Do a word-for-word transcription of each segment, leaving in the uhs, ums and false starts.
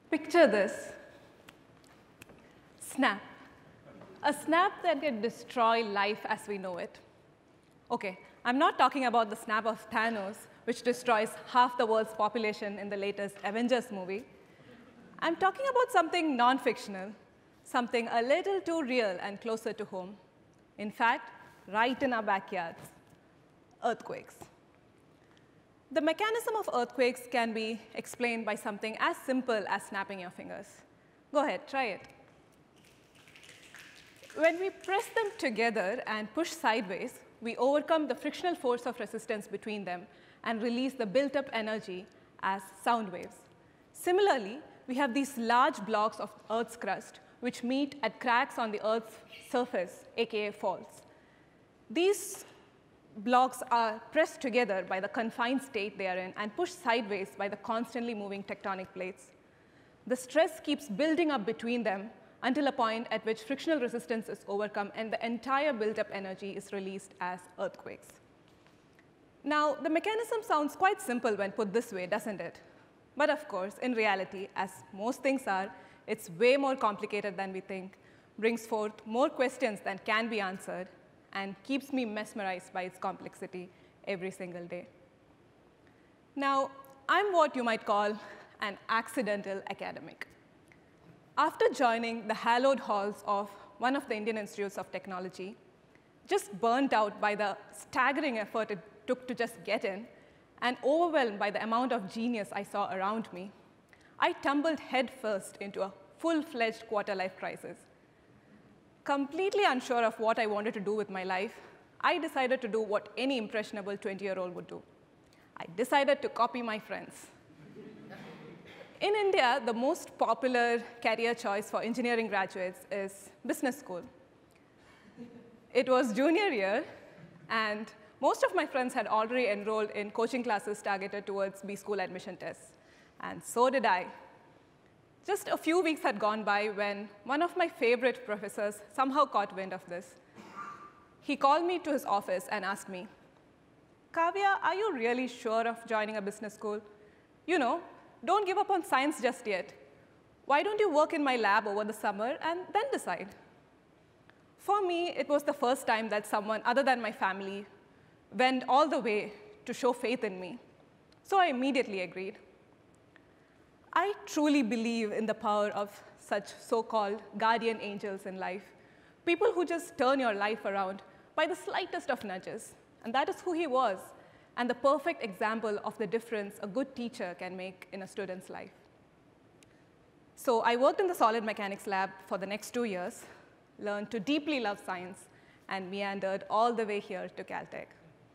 Picture this. Snap. A snap that can destroy life as we know it. OK, I'm not talking about the snap of Thanos, which destroys half the world's population in the latest Avengers movie. I'm talking about something non-fictional, something a little too real and closer to home. In fact, right in our backyards, earthquakes. The mechanism of earthquakes can be explained by something as simple as snapping your fingers. Go ahead, try it. When we press them together and push sideways, we overcome the frictional force of resistance between them and release the built-up energy as sound waves. Similarly, we have these large blocks of Earth's crust, which meet at cracks on the Earth's surface, aka faults. These blocks are pressed together by the confined state they are in and pushed sideways by the constantly moving tectonic plates. The stress keeps building up between them until a point at which frictional resistance is overcome and the entire built-up energy is released as earthquakes. Now, the mechanism sounds quite simple when put this way, doesn't it? But of course, in reality, as most things are, it's way more complicated than we think, brings forth more questions than can be answered, and keeps me mesmerized by its complexity every single day. Now, I'm what you might call an accidental academic. After joining the hallowed halls of one of the Indian Institutes of Technology, just burnt out by the staggering effort it took to just get in, and overwhelmed by the amount of genius I saw around me, I tumbled headfirst into a full-fledged quarter-life crisis. Completely unsure of what I wanted to do with my life, I decided to do what any impressionable twenty-year-old would do. I decided to copy my friends. In India, the most popular career choice for engineering graduates is business school. It was junior year, and most of my friends had already enrolled in coaching classes targeted towards B school admission tests, and so did I. Just a few weeks had gone by when one of my favorite professors somehow caught wind of this. He called me to his office and asked me, "Kavya, are you really sure of joining a business school? You know, don't give up on science just yet. Why don't you work in my lab over the summer and then decide?" For me, it was the first time that someone other than my family went all the way to show faith in me. So I immediately agreed. I truly believe in the power of such so-called guardian angels in life, people who just turn your life around by the slightest of nudges. And that is who he was, and the perfect example of the difference a good teacher can make in a student's life. So I worked in the solid mechanics lab for the next two years, learned to deeply love science, and meandered all the way here to Caltech.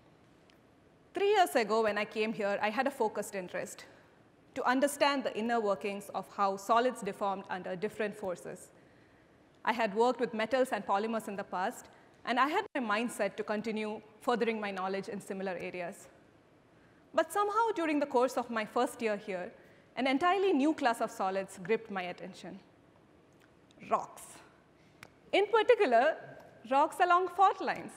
Three years ago, when I came here, I had a focused interest to understand the inner workings of how solids deformed under different forces. I had worked with metals and polymers in the past, and I had my mindset to continue furthering my knowledge in similar areas. But somehow, during the course of my first year here, an entirely new class of solids gripped my attention: rocks. In particular, rocks along fault lines.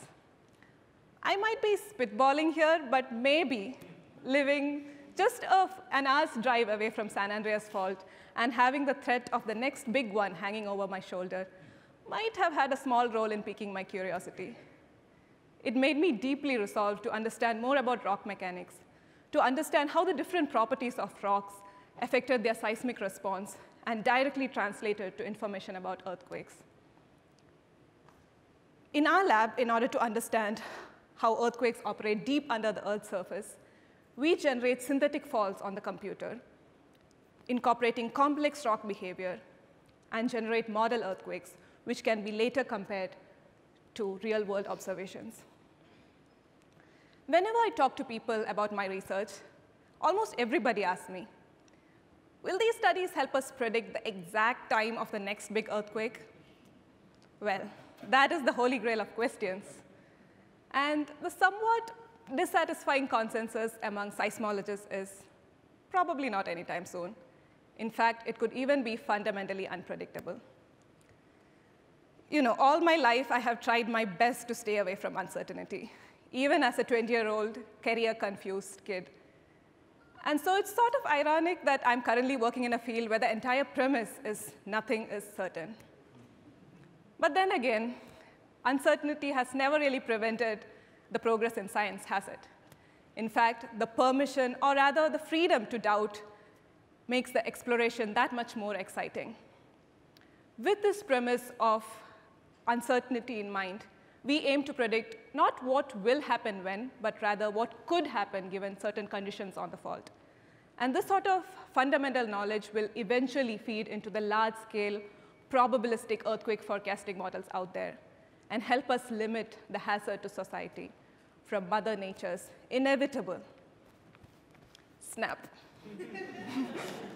I might be spitballing here, but maybe living just a, an hour's drive away from San Andreas Fault and having the threat of the next big one hanging over my shoulder might have had a small role in piquing my curiosity. It made me deeply resolved to understand more about rock mechanics, to understand how the different properties of rocks affected their seismic response and directly translated to information about earthquakes. In our lab, in order to understand how earthquakes operate deep under the Earth's surface, we generate synthetic faults on the computer, incorporating complex rock behavior, and generate model earthquakes, which can be later compared to real-world observations. Whenever I talk to people about my research, almost everybody asks me, will these studies help us predict the exact time of the next big earthquake? Well, that is the holy grail of questions. And the somewhat dissatisfying consensus among seismologists is probably not anytime soon. In fact, it could even be fundamentally unpredictable. You know, all my life, I have tried my best to stay away from uncertainty, even as a twenty-year-old career-confused kid. And so it's sort of ironic that I'm currently working in a field where the entire premise is nothing is certain. But then again, uncertainty has never really prevented the progress in science, has it? In fact, the permission, or rather the freedom to doubt, makes the exploration that much more exciting. With this premise of uncertainty in mind, we aim to predict not what will happen when, but rather what could happen given certain conditions on the fault. And this sort of fundamental knowledge will eventually feed into the large-scale probabilistic earthquake forecasting models out there and help us limit the hazard to society from Mother Nature's inevitable snap.